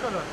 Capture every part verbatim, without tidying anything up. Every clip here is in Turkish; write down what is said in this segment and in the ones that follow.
kadar.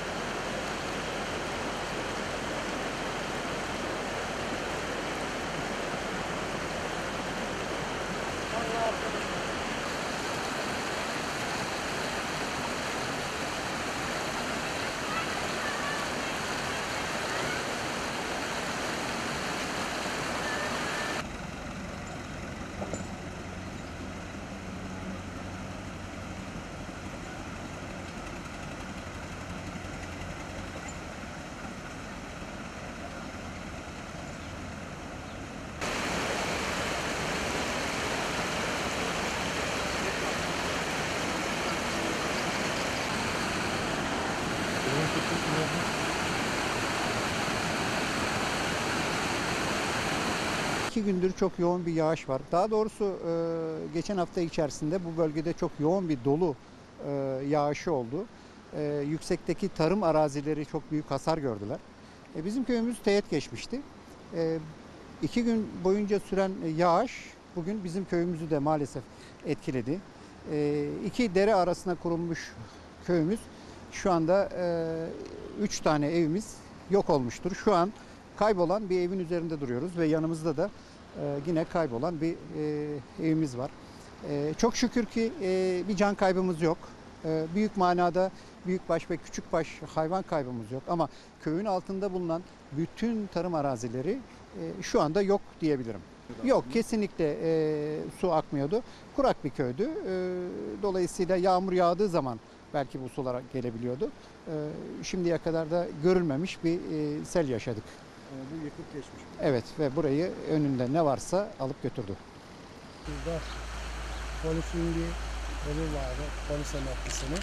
İki gündür çok yoğun bir yağış var. Daha doğrusu e, geçen hafta içerisinde bu bölgede çok yoğun bir dolu e, yağışı oldu. E, yüksekteki tarım arazileri çok büyük hasar gördüler. E, bizim köyümüz teğet geçmişti. E, iki gün boyunca süren yağış bugün bizim köyümüzü de maalesef etkiledi. E, iki dere arasına kurulmuş köyümüz şu anda e, üç tane evimiz yok olmuştur. Şu an kaybolan bir evin üzerinde duruyoruz ve yanımızda da e, yine kaybolan bir e, evimiz var. E, çok şükür ki e, bir can kaybımız yok. E, büyük manada büyükbaş ve küçükbaş hayvan kaybımız yok. Ama köyün altında bulunan bütün tarım arazileri e, şu anda yok diyebilirim. Yok, kesinlikle e, su akmıyordu. Kurak bir köydü. E, dolayısıyla yağmur yağdığı zaman belki bu sular gelebiliyordu. E, şimdiye kadar da görülmemiş bir e, sel yaşadık. Bu yıkıp geçmiş. Evet ve burayı önünde ne varsa alıp götürdü. Burada polisin bir evi vardı, polis emeklisinin.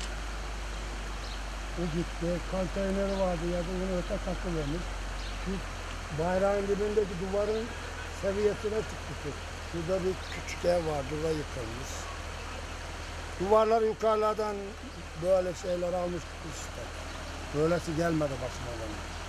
O gitti, konteyneri vardı ya da onu öte takılmış. Şu bayrağın dibindeki duvarın seviyesine çıktı. Şurada bir küçük ev var, burada yıkılmış. Duvarlar yukarılardan böyle şeyler almış işte. Böylesi gelmedi başıma benim.